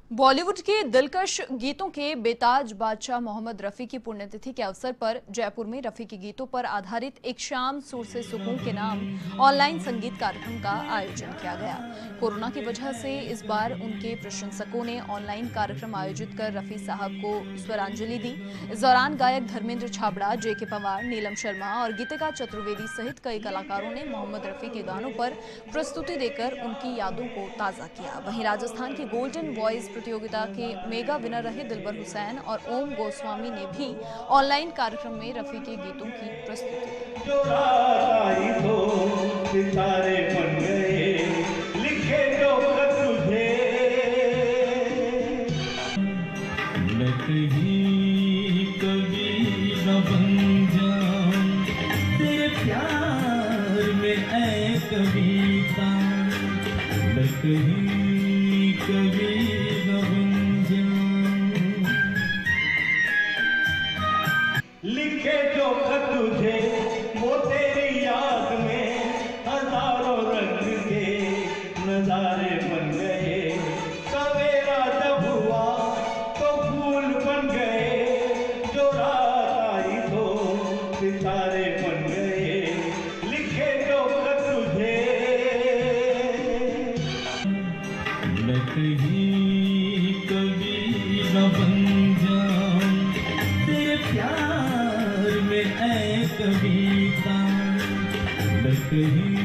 बॉलीवुड के दिलकश गीतों के बेताज बादशाह मोहम्मद रफी की पुण्यतिथि के अवसर पर जयपुर में रफी के गीतों पर आधारित एक शाम सुर से सुकून के नाम ऑनलाइन संगीत कार्यक्रम का आयोजन किया गया। कोरोना की वजह से इस बार उनके प्रशंसकों ने ऑनलाइन कार्यक्रम आयोजित कर रफी साहब को स्वरांजलि दी। इस दौरान गायक धर्मेंद्र छाबड़ा, जेके पवार, नीलम शर्मा और गीतिका चतुर्वेदी सहित कई कलाकारों ने मोहम्मद रफी के गानों पर प्रस्तुति देकर उनकी यादों को ताजा किया। वहीं राजस्थान की गोल्डन वॉइस प्रतियोगिता के मेगा विनर रहे दिलबर हुसैन और ओम गोस्वामी ने भी ऑनलाइन कार्यक्रम में रफी के गीतों की प्रस्तुति लिखे जो खत तुझे वो तेरी याद में हजारों रंग के नजारे बन गए। सवेरा जब हुआ तो फूल बन गए, जो रात आई तो सितारे बन गए। लिखे जो खत तुझे मैं कहीं कभी न बन जाऊं तेरे प्यार कविता न कहीं